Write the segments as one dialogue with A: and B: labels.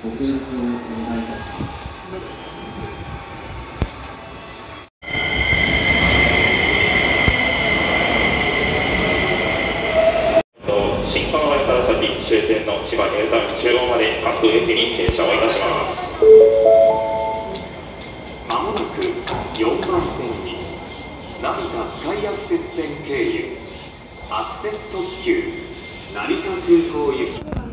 A: ご協力をお願いいたします。
B: 新川前から先終点の千葉ニュータウン中央まで各駅に停車をいたします。
C: まもなく4番線に成田スカイアクセス線経由アクセス特急成田空港行き。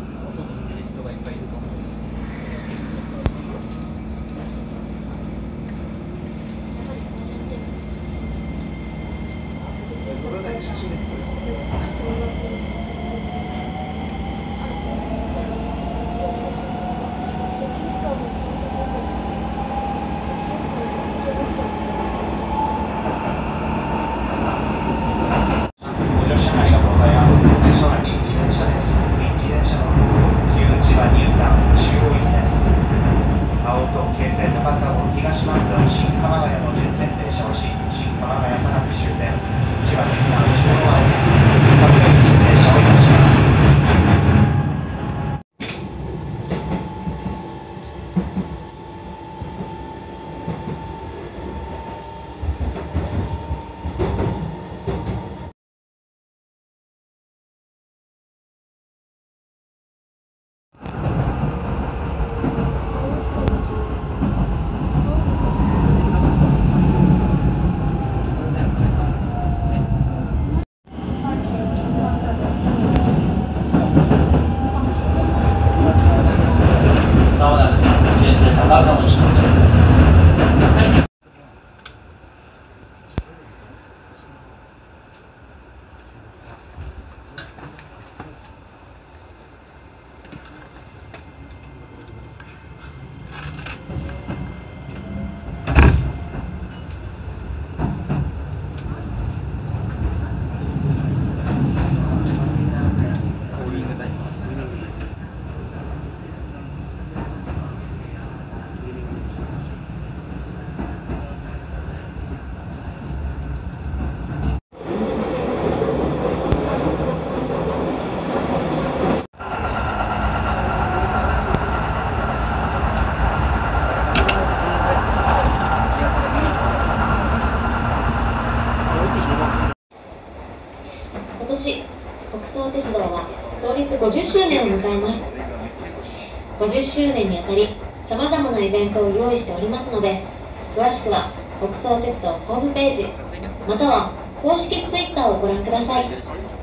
D: 今年、北総鉄道は創立50周年を迎えます。50周年にあたり、さまざまなイベントを用意しておりますので、詳しくは北総鉄道ホームページ、または公式 Twitter をご覧ください。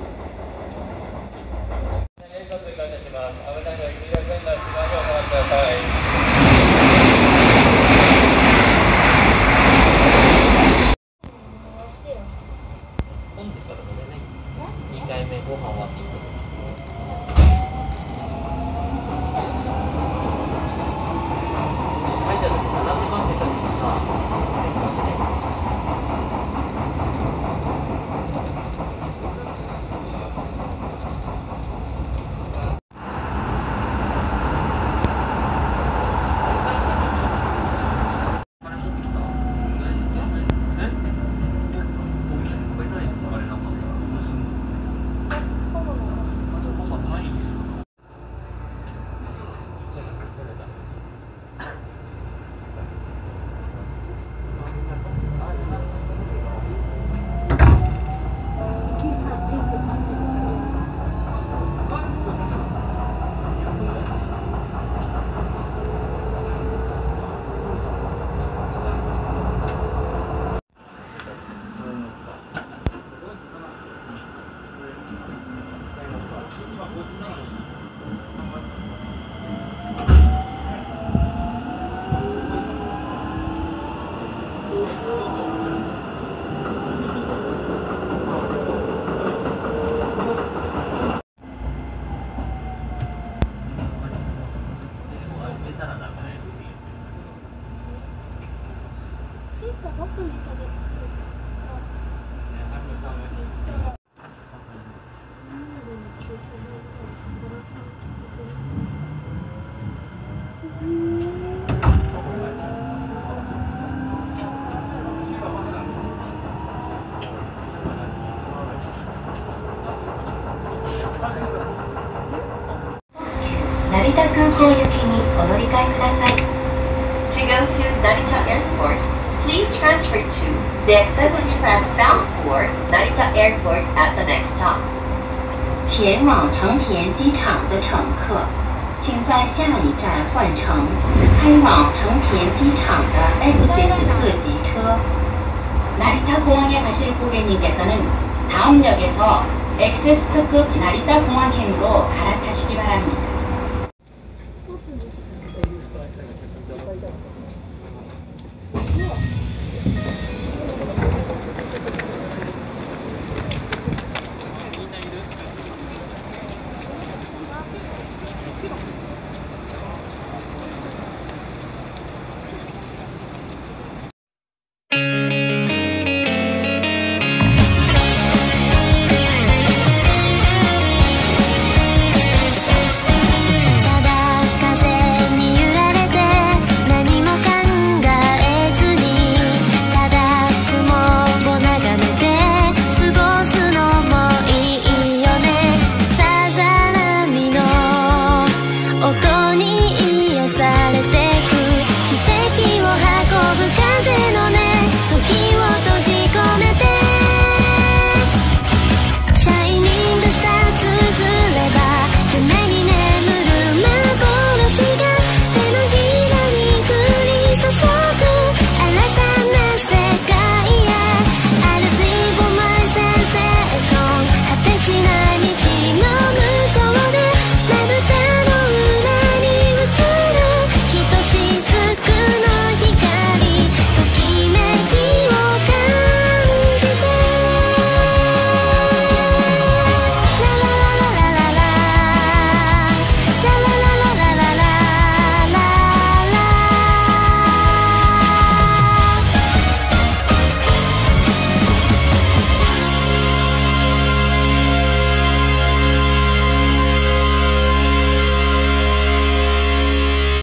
E: 2回目ご飯終わっていくと書いてある並んで待ってたけどさ、
D: 成田空港行きに
F: Narita Airport, please transfer to the Access Express bound for Narita Airport at the next stop.
G: 前往成田机场的乘客，请在下一站换乘开往成田机场的 Access 特急车。
F: 나리타 공항에 가실 고객님께서는 다음 역에서 엑세스트급 나리타 공항행으로 갈아타시기 바랍니다.